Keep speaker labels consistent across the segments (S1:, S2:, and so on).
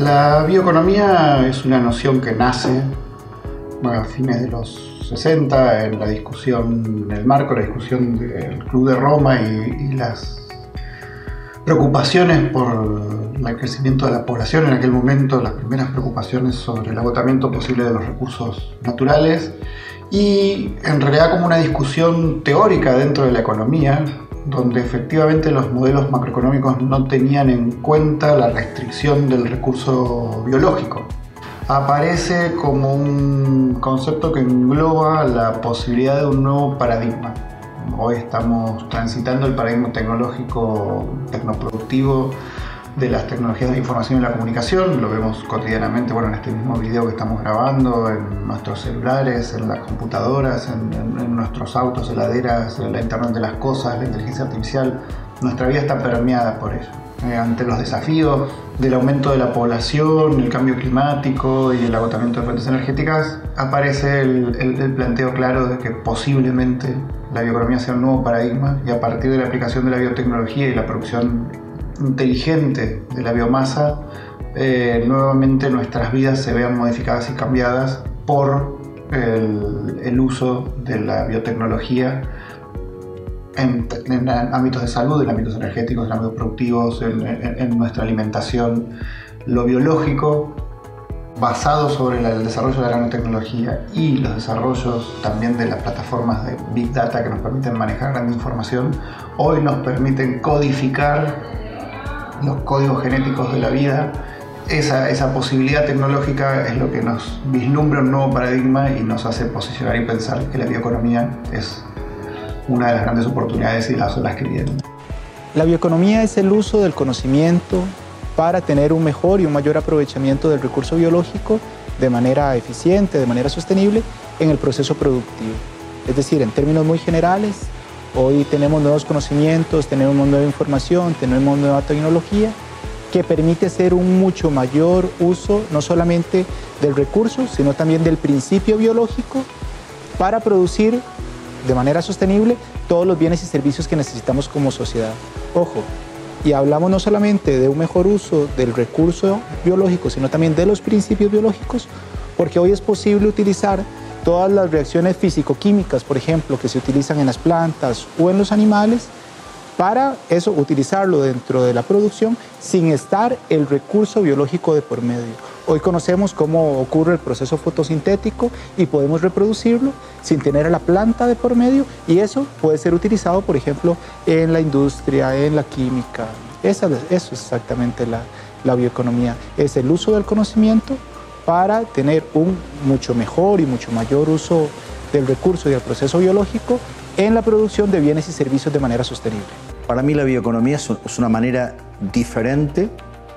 S1: La bioeconomía es una noción que nace a fines de los 60 en la discusión, en el marco de la discusión del Club de Roma y las preocupaciones por el crecimiento de la población en aquel momento, las primeras preocupaciones sobre el agotamiento posible de los recursos naturales y en realidad como una discusión teórica dentro de la economía, donde efectivamente los modelos macroeconómicos no tenían en cuenta la restricción del recurso biológico. Aparece como un concepto que engloba la posibilidad de un nuevo paradigma. Hoy estamos transitando el paradigma tecnológico, tecnoproductivo de las tecnologías de la información y la comunicación. Lo vemos cotidianamente, bueno, en este mismo video que estamos grabando, en nuestros celulares, en las computadoras, en nuestros autos, heladeras, en la internet de las cosas, la inteligencia artificial. Nuestra vida está permeada por ello. Ante los desafíos del aumento de la población, el cambio climático y el agotamiento de fuentes energéticas, aparece el planteo claro de que posiblemente la bioeconomía sea un nuevo paradigma y a partir de la aplicación de la biotecnología y la producción inteligente de la biomasa, nuevamente nuestras vidas se vean modificadas y cambiadas por el uso de la biotecnología en ámbitos de salud, en ámbitos energéticos, en ámbitos productivos, en nuestra alimentación. Lo biológico, basado sobre el desarrollo de la nanotecnología y los desarrollos también de las plataformas de Big Data que nos permiten manejar gran información, hoy nos permiten codificar los códigos genéticos de la vida. Esa posibilidad tecnológica es lo que nos vislumbra un nuevo paradigma y nos hace posicionar y pensar que la bioeconomía es una de las grandes oportunidades y las olas que vienen.
S2: La bioeconomía es el uso del conocimiento para tener un mejor y un mayor aprovechamiento del recurso biológico de manera eficiente, de manera sostenible en el proceso productivo. Es decir, en términos muy generales, hoy tenemos nuevos conocimientos, tenemos nueva información, tenemos nueva tecnología que permite hacer un mucho mayor uso no solamente del recurso, sino también del principio biológico para producir de manera sostenible todos los bienes y servicios que necesitamos como sociedad. Ojo, y hablamos no solamente de un mejor uso del recurso biológico, sino también de los principios biológicos, porque hoy es posible utilizar todas las reacciones físico-químicas, por ejemplo, que se utilizan en las plantas o en los animales, para eso utilizarlo dentro de la producción sin estar el recurso biológico de por medio. Hoy conocemos cómo ocurre el proceso fotosintético y podemos reproducirlo sin tener a la planta de por medio, y eso puede ser utilizado, por ejemplo, en la industria, en la química. Eso es exactamente la bioeconomía, es el uso del conocimiento para tener un mucho mejor y mucho mayor uso del recurso y del proceso biológico en la producción de bienes y servicios de manera sostenible.
S3: Para mí la bioeconomía es una manera diferente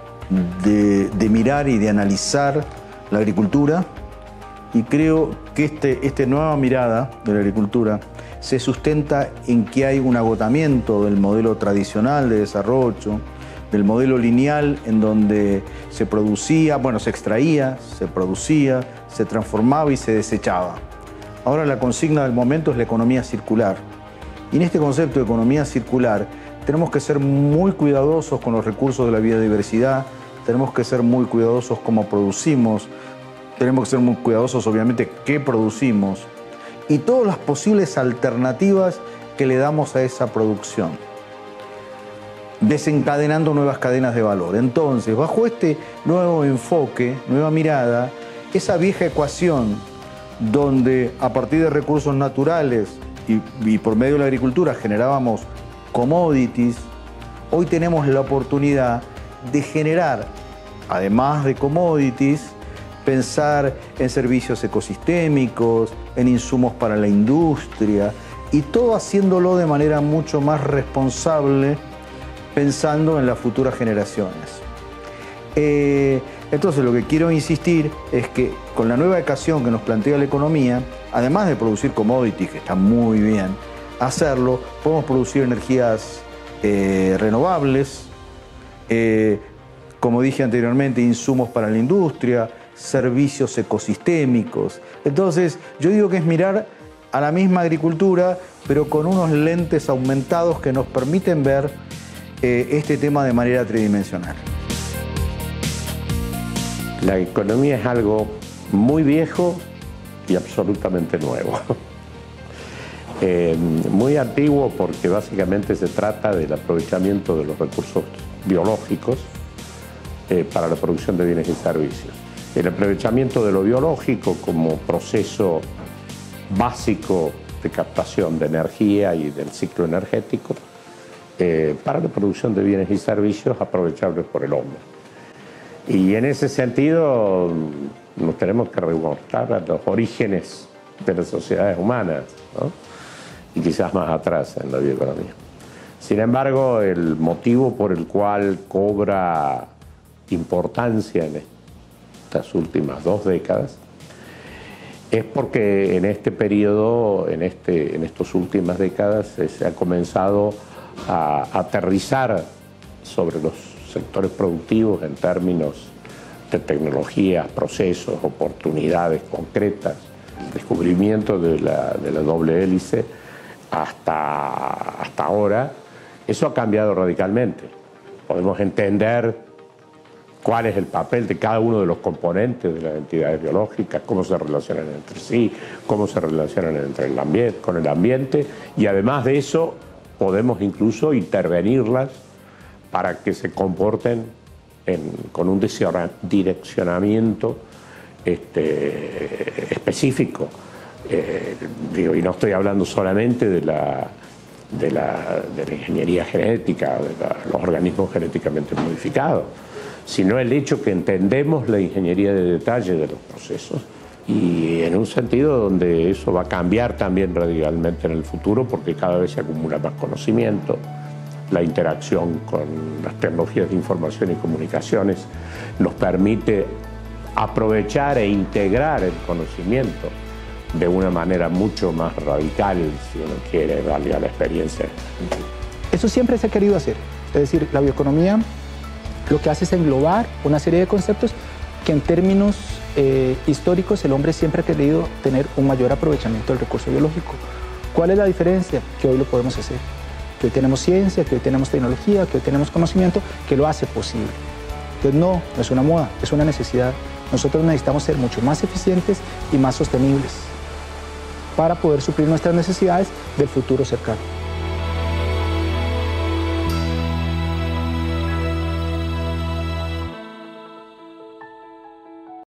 S3: de mirar y de analizar la agricultura, y creo que esta nueva mirada de la agricultura se sustenta en que hay un agotamiento del modelo tradicional de desarrollo, del modelo lineal en donde se producía, se extraía, se producía, se transformaba y se desechaba. Ahora la consigna del momento es la economía circular. Y en este concepto de economía circular tenemos que ser muy cuidadosos con los recursos de la biodiversidad, tenemos que ser muy cuidadosos cómo producimos, tenemos que ser muy cuidadosos obviamente qué producimos y todas las posibles alternativas que le damos a esa producción, desencadenando nuevas cadenas de valor. Entonces, bajo este nuevo enfoque, nueva mirada, esa vieja ecuación donde a partir de recursos naturales y por medio de la agricultura generábamos commodities, hoy tenemos la oportunidad de generar, además de commodities, pensar en servicios ecosistémicos, en insumos para la industria, y todo haciéndolo de manera mucho más responsable, pensando en las futuras generaciones. Entonces lo que quiero insistir es que con la nueva ecuación que nos plantea la economía, además de producir commodities, que está muy bien hacerlo, podemos producir energías renovables, como dije anteriormente, insumos para la industria, servicios ecosistémicos. Entonces yo digo que es mirar a la misma agricultura, pero con unos lentes aumentados que nos permiten ver este tema de manera tridimensional.
S4: La economía es algo muy viejo y absolutamente nuevo. Muy antiguo porque básicamente se trata del aprovechamiento de los recursos biológicos para la producción de bienes y servicios. El aprovechamiento de lo biológico como proceso básico de captación de energía y del ciclo energético para la producción de bienes y servicios aprovechables por el hombre. Y en ese sentido nos tenemos que remontar a los orígenes de las sociedades humanas, ¿no? Y quizás más atrás en la bioeconomía. Sin embargo, el motivo por el cual cobra importancia en estas últimas 2 décadas es porque en este periodo, en estas últimas décadas, se ha comenzado a aterrizar sobre los sectores productivos en términos de tecnologías, procesos, oportunidades concretas. El descubrimiento de la doble hélice hasta ahora, eso ha cambiado radicalmente. Podemos entender cuál es el papel de cada uno de los componentes de las entidades biológicas, cómo se relacionan entre sí, cómo se relacionan con el ambiente, y además de eso podemos incluso intervenirlas para que se comporten con un direccionamiento específico. Y no estoy hablando solamente de la ingeniería genética, de los organismos genéticamente modificados, sino el hecho que entendemos la ingeniería de detalle de los procesos, y en un sentido donde eso va a cambiar también radicalmente en el futuro, porque cada vez se acumula más conocimiento. La interacción con las tecnologías de información y comunicaciones nos permite aprovechar e integrar el conocimiento de una manera mucho más radical, si uno quiere, valga la experiencia.
S2: Eso siempre se ha querido hacer. Es decir, la bioeconomía lo que hace es englobar una serie de conceptos que en términos históricos el hombre siempre ha querido tener un mayor aprovechamiento del recurso biológico. ¿Cuál es la diferencia? Que hoy lo podemos hacer. Que hoy tenemos ciencia, que hoy tenemos tecnología, que hoy tenemos conocimiento que lo hace posible. Entonces no es una moda, es una necesidad. Nosotros necesitamos ser mucho más eficientes y más sostenibles para poder suplir nuestras necesidades del futuro cercano.